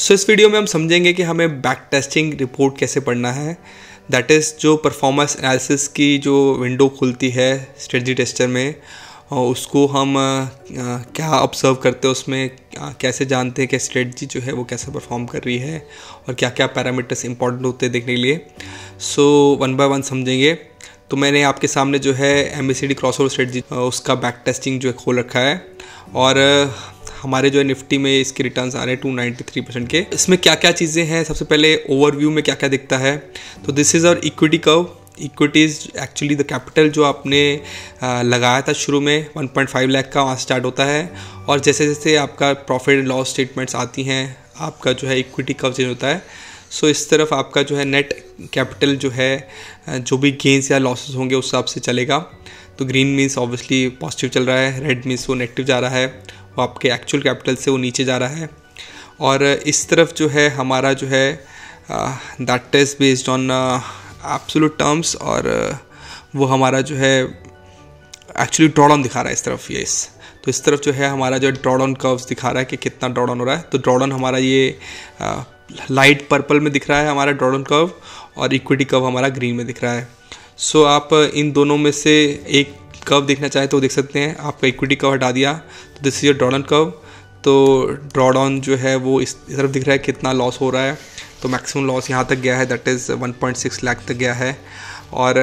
सो इस वीडियो में हम समझेंगे कि हमें बैक टेस्टिंग रिपोर्ट कैसे पढ़ना है। दैट इज़ जो परफॉर्मेंस एनालिसिस की जो विंडो खुलती है स्ट्रेटजी टेस्टर में, उसको हम क्या ऑब्जर्व करते हैं, उसमें कैसे जानते हैं कि स्ट्रेटजी जो है वो कैसे परफॉर्म कर रही है और क्या क्या पैरामीटर्स इंपॉर्टेंट होते हैं देखने के लिए। सो वन बाय वन समझेंगे। तो मैंने आपके सामने जो है MACD क्रॉसओवर स्ट्रेटजी उसका बैक टेस्टिंग जो है खोल रखा है और हमारे जो है निफ्टी में इसके रिटर्न्स आ रहे हैं 293% के। इसमें क्या क्या चीज़ें हैं, सबसे पहले ओवरव्यू में क्या क्या दिखता है। तो this is our equity curve. Equity is actually the capital जो आपने लगाया था शुरू में 1.5 लाख का, वहाँ स्टार्ट होता है और जैसे जैसे आपका प्रॉफिट एंड लॉस स्टेटमेंट्स आती हैं आपका जो है इक्विटी कर्व चेंज होता है। सो इस तरफ आपका जो है नेट कैपिटल जो है जो भी गेंस या लॉसेस होंगे उस हिसाब से चलेगा। तो ग्रीन मीन्स ऑब्वियसली पॉजिटिव चल रहा है, रेड मीन्स वो नेगेटिव जा रहा है, वो आपके एक्चुअल कैपिटल से वो नीचे जा रहा है। और इस तरफ जो है हमारा जो है that is based on absolute terms और वो हमारा जो है एक्चुअली ड्रॉडाउन दिखा रहा है इस तरफ। यस, तो इस तरफ जो है हमारा जो ड्रॉडाउन कर्व्स दिखा रहा है कि कितना ड्रॉडाउन हो रहा है। तो ड्रॉडाउन हमारा ये लाइट पर्पल में दिख रहा है हमारा ड्रॉडाउन कर्व और इक्विटी कर्व हमारा ग्रीन में दिख रहा है। सो आप इन दोनों में से एक कर्व देखना चाहें तो देख सकते हैं। आपका इक्विटी कर्व हटा दिया तो this is your drawdown curve. तो ड्रॉडाउन जो है वो इस तरफ दिख रहा है कितना लॉस हो रहा है। तो मैक्सिमम लॉस यहाँ तक गया है, दैट इज़ 1.6 लाख तक गया है। और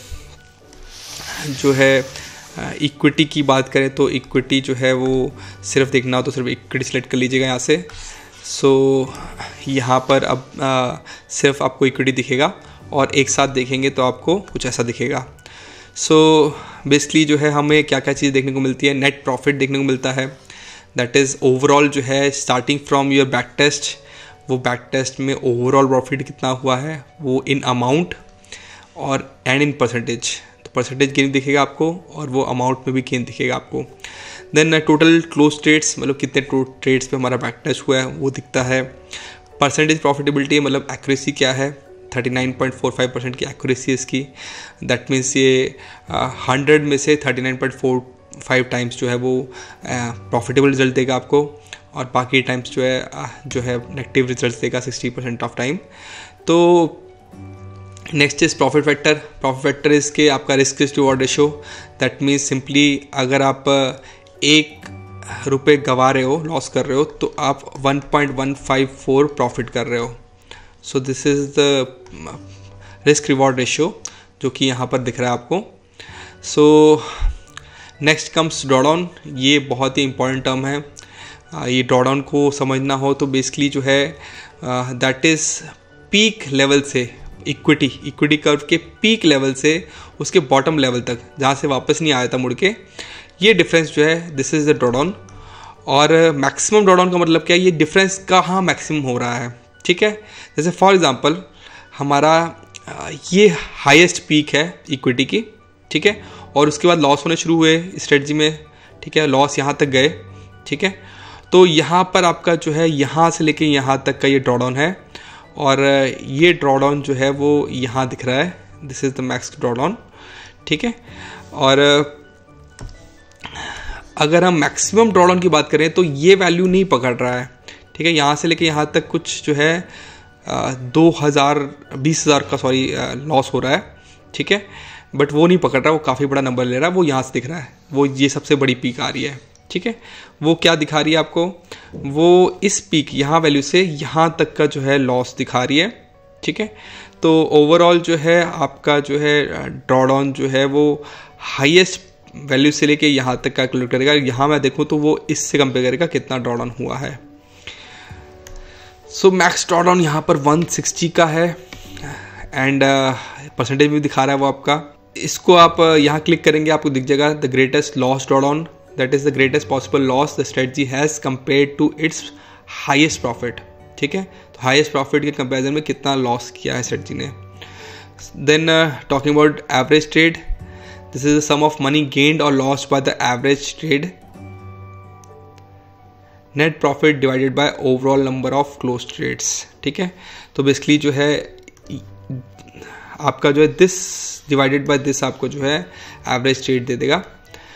जो है इक्विटी की बात करें तो इक्विटी जो है वो सिर्फ देखना हो तो सिर्फ इक्विटी सेलेक्ट कर लीजिएगा यहाँ से। सो यहाँ पर अब सिर्फ आपको इक्विटी दिखेगा और एक साथ देखेंगे तो आपको कुछ ऐसा दिखेगा। सो बेसिकली जो है हमें क्या क्या चीज़ देखने को मिलती है, नेट प्रॉफिट देखने को मिलता है। दैट इज़ ओवरऑल जो है starting from your back test, वो बैक टेस्ट में ओवरऑल प्रॉफिट कितना हुआ है वो इन अमाउंट और एंड इन परसेंटेज। तो परसेंटेज गेन दिखेगा आपको और वो अमाउंट में भी गेन दिखेगा आपको। देन टोटल क्लोज ट्रेड्स, मतलब कितने ट्रेड्स पे हमारा बैक टेस्ट हुआ है वो दिखता है। परसेंटेज प्रॉफिटेबिलिटी मतलब एक्यूरेसी क्या है, 39.45% की एक्यूरेसी है इसकी। दैट मीन्स ये 100 में से 39.45 टाइम्स जो है वो प्रॉफिटेबल रिजल्ट देगा आपको और बाकी टाइम्स जो है नेगेटिव रिजल्ट देगा 60% ऑफ टाइम। तो next is profit factor. Profit factor इसके आपका risk reward ratio. That means simply अगर आप ₹1 गंवा रहे हो, लॉस कर रहे हो, तो आप 1.154 प्रॉफिट कर रहे हो। So this is the risk reward ratio जो कि यहाँ पर दिख रहा है आपको। So next comes drawdown. ये बहुत ही इंपॉर्टेंट टर्म है। ये ड्रॉडाउन को समझना हो तो बेसिकली जो है दैट इज़ पीक लेवल से इक्विटी कर्व के पीक लेवल से उसके बॉटम लेवल तक जहाँ से वापस नहीं आया था मुड़ के, ये डिफरेंस जो है दिस इज़ द ड्रॉडाउन। और मैक्सिमम ड्रॉडाउन का मतलब क्या है, ये डिफरेंस कहाँ मैक्सिमम हो रहा है। ठीक है, जैसे फॉर एग्जांपल हमारा ये हाईएस्ट पीक है इक्विटी की, ठीक है, और उसके बाद लॉस होने शुरू हुए स्ट्रेटजी में, ठीक है, लॉस यहाँ तक गए, ठीक है। तो यहाँ पर आपका जो है यहाँ से लेके यहाँ तक का ये ड्रॉडाउन है और ये ड्रॉडाउन जो है वो यहाँ दिख रहा है, this is the max drawdown, ठीक है। और अगर हम मैक्सिमम ड्रॉडाउन की बात करें तो ये वैल्यू नहीं पकड़ रहा है, ठीक है। यहाँ से लेके यहाँ तक कुछ जो है 20,000 का लॉस हो रहा है, ठीक है, बट वो नहीं पकड़ रहा, वो काफ़ी बड़ा नंबर ले रहा है। वो यहाँ से दिख रहा है, वो ये सबसे बड़ी पीक आ रही है, ठीक है। वो क्या दिखा रही है आपको, वो इस पीक यहाँ वैल्यू से यहाँ तक का जो है लॉस दिखा रही है, ठीक है। तो ओवरऑल जो है आपका जो है ड्रॉडाउन जो है वो हाईएस्ट वैल्यू से लेके यहाँ तक कैलकुलेट करेगा। यहाँ मैं देखूँ तो वो इससे कंपेयर करेगा कितना ड्रॉडाउन हुआ है। सो मैक्स ड्रॉडाउन यहाँ पर 160 का है एंड परसेंटेज भी दिखा रहा है वो आपका। इसको आप यहाँ क्लिक करेंगे आपको दिख जाएगा the greatest loss drawdown, that is the greatest possible loss the strategy has compared to its highest profit, ठीक है। तो हाईएस्ट प्रॉफिट के कंपेरिजन में कितना लॉस किया है स्ट्रेटजी ने। Then talking about average trade, this is the sum of money gained और lost by the average trade, net profit divided by overall number of close trades, ठीक है। तो बेसिकली जो है आपका जो है दिस डिवाइडेड बाय दिस आपको जो है एवरेज ट्रेड दे देगा।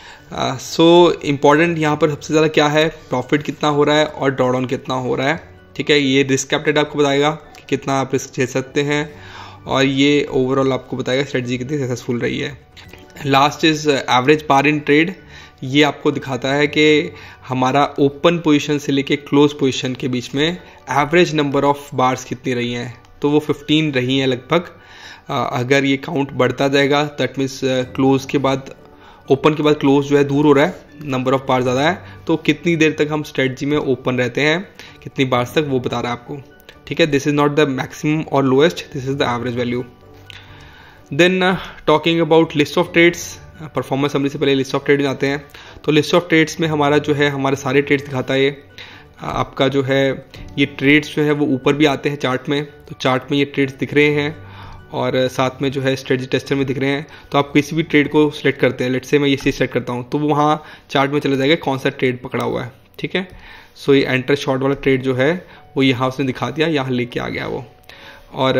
सो इम्पॉर्टेंट यहाँ पर सबसे ज़्यादा क्या है, प्रॉफिट कितना हो रहा है और ड्रॉडाउन कितना हो रहा है, ठीक है। ये रिस्क कैपिटल आपको बताएगा कि कितना आप रिस्क झेल सकते हैं, और ये ओवरऑल आपको बताएगा स्ट्रेटजी कितनी सक्सेसफुल रही है। Last is average bar in trade. ये आपको दिखाता है कि हमारा ओपन पोजीशन से लेके क्लोज पोजीशन के बीच में एवरेज नंबर ऑफ बार्स कितनी रही हैं, तो वो 15 रही हैं लगभग। अगर ये काउंट बढ़ता जाएगा दैट मीन्स क्लोज के बाद, ओपन के बाद क्लोज जो है दूर हो रहा है, नंबर ऑफ बार ज़्यादा है, तो कितनी देर तक हम स्ट्रेटजी में ओपन रहते हैं, कितनी बार्स तक, वो बता रहा है आपको, ठीक है। This is not the maximum और lowest, this is the average value. Then talking about list of trades, performance summary से पहले लिस्ट ऑफ ट्रेड आते हैं। तो लिस्ट ऑफ ट्रेड्स में हमारा जो है हमारे सारे ट्रेड्स दिखाता है। आपका जो है ये ट्रेड्स जो है वो ऊपर भी आते हैं चार्ट में, तो चार्ट में ये ट्रेड्स दिख रहे हैं और साथ में जो है स्ट्रेटजी टेस्टर में दिख रहे हैं। तो आप किसी भी ट्रेड को सिलेक्ट करते हैं, लेट्स से मैं ये चीज़ सेलेक्ट करता हूँ, तो वहाँ चार्ट में चला जाएगा कौन सा ट्रेड पकड़ा हुआ है, ठीक है। सो ये एंटर शॉर्ट वाला ट्रेड जो है वो यहाँ उसने दिखा दिया, यहाँ लेके आ गया वो। और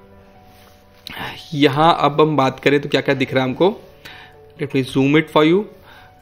यहाँ अब हम बात करें तो क्या क्या दिख रहा है हमको, let me zoom it for you.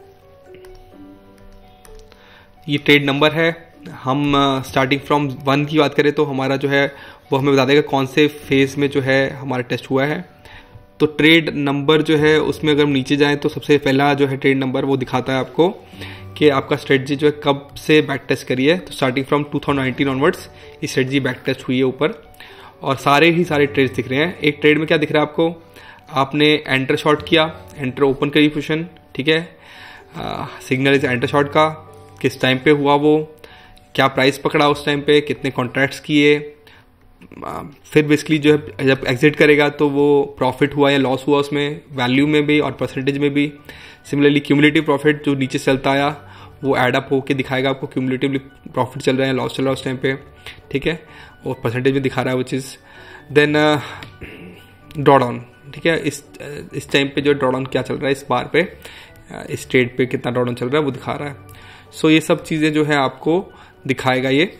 ये ट्रेड नंबर है। हम स्टार्टिंग फ्रॉम 1 की बात करें तो हमारा जो है वो हमें बता देगा कौन से फेज में जो है हमारा टेस्ट हुआ है। तो ट्रेड नंबर जो है उसमें अगर हम नीचे जाएं तो सबसे पहला जो है ट्रेड नंबर वो दिखाता है आपको कि आपका स्ट्रेटजी जो है कब से बैक टेस्ट करी है। तो स्टार्टिंग फ्रॉम 2019 ऑनवर्ड्स ये स्ट्रेटजी बैक टेस्ट हुई है ऊपर, और सारे ट्रेड्स दिख रहे हैं। एक ट्रेड में क्या दिख रहा है आपको, आपने एंटर शॉर्ट किया, एंटर ओपन करी पोजीशन, ठीक है। सिग्नल इज एंटर शॉर्ट का, किस टाइम पे हुआ वो, क्या प्राइस पकड़ा उस टाइम पे, कितने कॉन्ट्रैक्ट्स किए, फिर बेसिकली जो है जब एग्जिट करेगा तो वो प्रॉफिट हुआ या लॉस हुआ उसमें, वैल्यू में भी और परसेंटेज में भी। सिमिलरली क्यूमुलेटिव प्रॉफिट जो नीचे चलता आया वो एड अप होकर दिखाएगा आपको क्यूमुलेटिवली प्रॉफिट चल रहा है, लॉस चल रहा है उस टाइम पे, ठीक है, और परसेंटेज में दिखा रहा है वो चीज़। देन ड्रॉडाउन, ठीक है, इस टाइम पे जो ड्रॉडाउन क्या चल रहा है इस बार पे, इस ट्रेड पे कितना ड्रॉडाउन चल रहा है वो दिखा रहा है। सो ये सब चीज़ें जो है आपको दिखाएगा ये।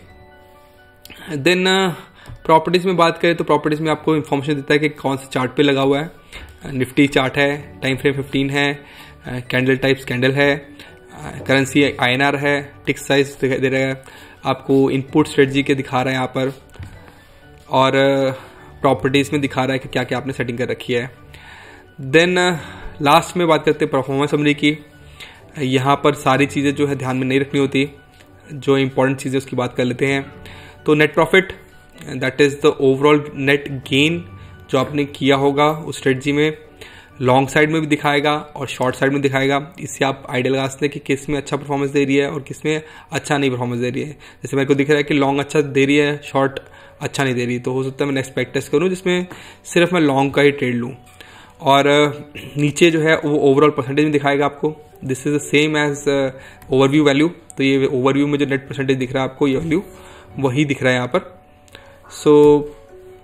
देन प्रॉपर्टीज़ में बात करें तो प्रॉपर्टीज़ में आपको इन्फॉर्मेशन देता है कि कौन से चार्ट पे लगा हुआ है। निफ्टी चार्ट है, टाइम फ्रेम 15 है, कैंडल टाइप्स कैंडल है, करेंसी INR है, टिक साइज दे रहा है आपको, इनपुट स्ट्रेटजी के दिखा रहा है यहाँ पर, और प्रॉपर्टीज़ में दिखा रहा है कि क्या क्या आपने सेटिंग कर रखी है। देन लास्ट में बात करते हैं परफॉर्मेंस समरी की। यहाँ पर सारी चीज़ें जो है ध्यान में नहीं रखनी होती, जो इंपॉर्टेंट चीज़ें उसकी बात कर लेते हैं। तो net profit that is the overall net gain जो आपने किया होगा उस स्ट्रेटजी में, लॉन्ग साइड में भी दिखाएगा और शॉर्ट साइड में दिखाएगा। इससे आप आइडिया लगा सकते हैं कि किस में अच्छा परफॉर्मेंस दे रही है और किस में अच्छा नहीं परफॉर्मेंस दे रही है। जैसे मेरे को दिख रहा है कि लॉन्ग अच्छा दे रही है, शॉर्ट अच्छा नहीं दे रही, तो हो सकता है मैं नेक्स्ट बैक टेस्ट करूँ जिसमें सिर्फ मैं लॉन्ग का ही ट्रेड लूँ। और नीचे जो है वो ओवरऑल परसेंटेज में दिखाएगा आपको। This is the same as overview value. तो ये ओवरव्यू में जो नेट परसेंटेज दिख रहा है आपको, ये वैल्यू वही दिख रहा है यहाँ पर। सो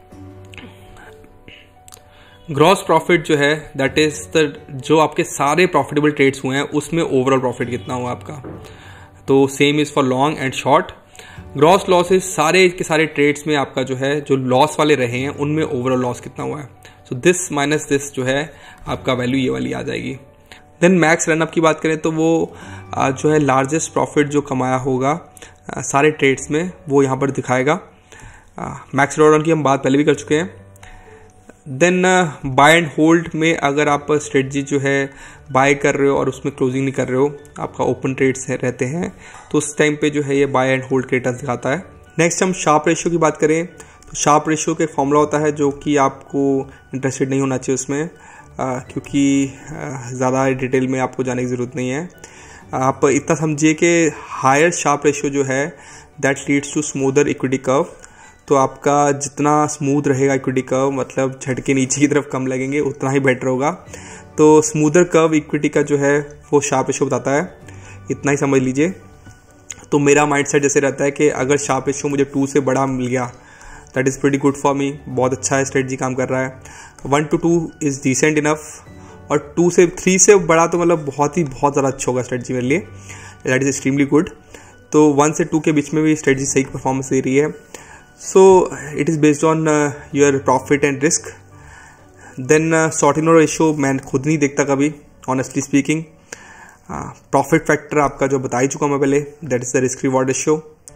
ग्रॉस प्रॉफिट जो है दैट इज द जो आपके सारे प्रॉफिटेबल ट्रेड्स हुए हैं उसमें ओवरऑल प्रॉफिट कितना हुआ आपका। तो same is for long and short. Gross losses सारे के सारे ट्रेड्स में आपका जो है जो लॉस वाले रहे हैं उनमें ओवरऑल लॉस कितना हुआ है। सो दिस माइनस दिस जो है आपका वैल्यू ये वाली आ जाएगी। देन मैक्स रनअप की बात करें तो वो जो है लार्जेस्ट प्रॉफिट जो कमाया होगा सारे ट्रेड्स में वो यहाँ पर दिखाएगा। मैक्स ड्रॉडाउन की हम बात पहले भी कर चुके हैं। देन बाय एंड होल्ड में अगर आप स्ट्रेटजी जो है बाय कर रहे हो और उसमें क्लोजिंग नहीं कर रहे हो, आपका ओपन ट्रेड्स रहते हैं, तो उस टाइम पे जो है ये बाय एंड होल्ड के रिटर्न्स दिखाता है। नेक्स्ट हम शार्प रेशियो की बात करें तो शार्प रेशियो का फॉर्मूला होता है जो कि आपको इंटरेस्टेड नहीं होना चाहिए उसमें, क्योंकि ज़्यादा डिटेल में आपको जाने की ज़रूरत नहीं है। आप इतना समझिए कि हायर शार्प रेशियो जो है that leads to smoother equity curve. तो आपका जितना स्मूथ रहेगा इक्विटी कर्व, मतलब झटके नीचे की तरफ कम लगेंगे, उतना ही बेटर होगा। तो स्मूदर कर्व इक्विटी का जो है वो शार्प रेशियो बताता है, इतना ही समझ लीजिए। तो मेरा माइंडसेट जैसे रहता है कि अगर शार्प रेशियो मुझे 2 से बड़ा मिल गया that is pretty good for me, बहुत अच्छा है, स्ट्रेटजी काम कर रहा है। 1 to 2 इज़ डिसेंट इनफ, और 2 से 3 से बड़ा तो मतलब बहुत ज़्यादा अच्छा होगा स्ट्रेटजी मेरे लिए, दैट इज़ एक्सट्रीमली गुड। तो 1 से 2 के बीच में भी स्ट्रेटजी सही परफॉर्मेंस दे रही है। So it is based on your profit and risk. Then Sortino ratio मैं खुद नहीं देखता कभी, honestly speaking. Profit factor आपका जो बता ही चुका मैं पहले, that is the risk reward ratio.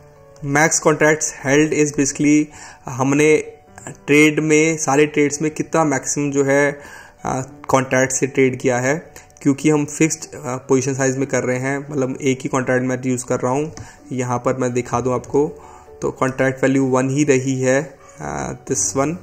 Max contracts held is basically हमने ट्रेड में सारे ट्रेड्स में कितना मैक्सिमम जो है कॉन्ट्रैक्ट से ट्रेड किया है, क्योंकि हम फिक्स्ड पोजीशन साइज में कर रहे हैं, मतलब एक ही कॉन्ट्रैक्ट मैं यूज़ कर रहा हूँ। यहाँ पर मैं दिखा दूँ आपको, तो कॉन्ट्रैक्ट वैल्यू 1 ही रही है, दिस वन।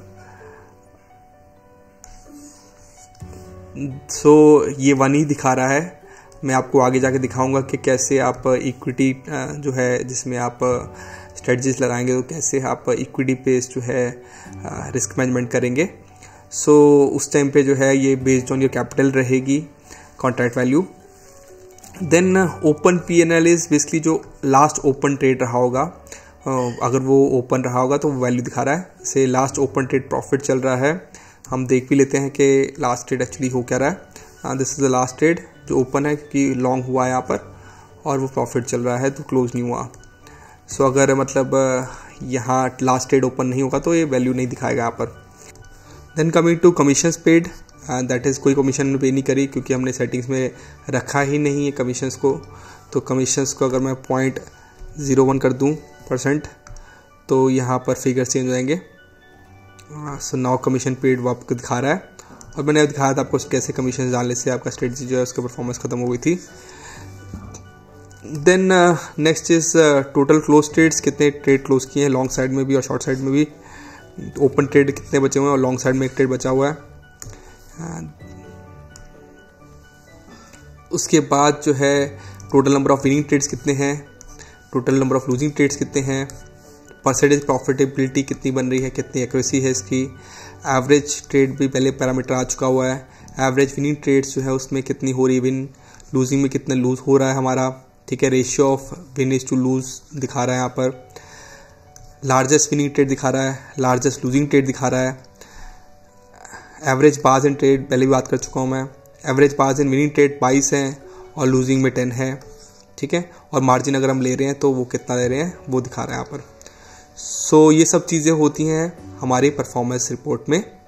सो ये 1 ही दिखा रहा है। मैं आपको आगे जाके दिखाऊंगा कि कैसे आप इक्विटी जो है जिसमें आप स्ट्रेटजीज लगाएंगे तो कैसे आप इक्विटी बेस्ड जो है रिस्क मैनेजमेंट करेंगे। सो उस टाइम पे जो है ये बेस्ड ऑन योर कैपिटल रहेगी contract value. Then open P&L is basically जो लास्ट ओपन ट्रेड रहा होगा, अगर वो ओपन रहा होगा तो वो वैल्यू दिखा रहा है। से लास्ट ओपन ट्रेड प्रॉफिट चल रहा है, हम देख भी लेते हैं कि लास्ट ट्रेड एक्चुअली हो क्या रहा है। This is the last trade जो ओपन है, कि लॉन्ग हुआ है यहाँ पर और वो प्रॉफिट चल रहा है, तो क्लोज नहीं हुआ। सो अगर मतलब यहाँ लास्ट ट्रेड ओपन नहीं होगा तो ये वैल्यू नहीं दिखाएगा यहाँ पर। Then coming to commissions paid, that is कोई कमीशन पे नहीं करी क्योंकि हमने सेटिंग्स में रखा ही नहीं है कमीशंस को। तो कमीशंस को अगर मैं 0.01 कर दूँ % तो यहाँ पर फिगर चेंज हो जाएंगे। सो नाउ कमीशन पेड वो आपको दिखा रहा है, और मैंने दिखाया था आपको कैसे कमीशन डालने से आपका स्ट्रेटजी जो है उसका परफॉर्मेंस खत्म हो गई थी। Then next is total close trades, कितने ट्रेड क्लोज किए हैं लॉन्ग साइड में भी और शॉर्ट साइड में भी। ओपन ट्रेड कितने बचे हुए हैं और लॉन्ग साइड में एक ट्रेड बचा हुआ है। उसके बाद जो है total number of winning trades कितने हैं, total number of losing trades कितने हैं, परसेंटेज प्रॉफिटेबिलिटी कितनी बन रही है, कितनी एक्यूरेसी है इसकी। एवरेज ट्रेड भी पहले पैरामीटर आ चुका हुआ है। एवरेज विनिंग ट्रेड्स जो है उसमें कितनी हो रही है विन, लूजिंग में कितना लूज हो रहा है हमारा, ठीक है। Ratio of win is to lose दिखा रहा है यहाँ पर। लार्जेस्ट विनिंग ट्रेड दिखा रहा है, लार्जेस्ट लूजिंग ट्रेड दिखा रहा है। एवरेज बार्स इन ट्रेड पहले भी बात कर चुका हूँ मैं। Average bars in winning trade 22 हैं और लूजिंग में 10 है, ठीक है। और मार्जिन अगर हम ले रहे हैं तो वो कितना ले रहे हैं वो दिखा रहा है यहाँ पर। सो ये सब चीज़ें होती हैं हमारी परफॉर्मेंस रिपोर्ट में।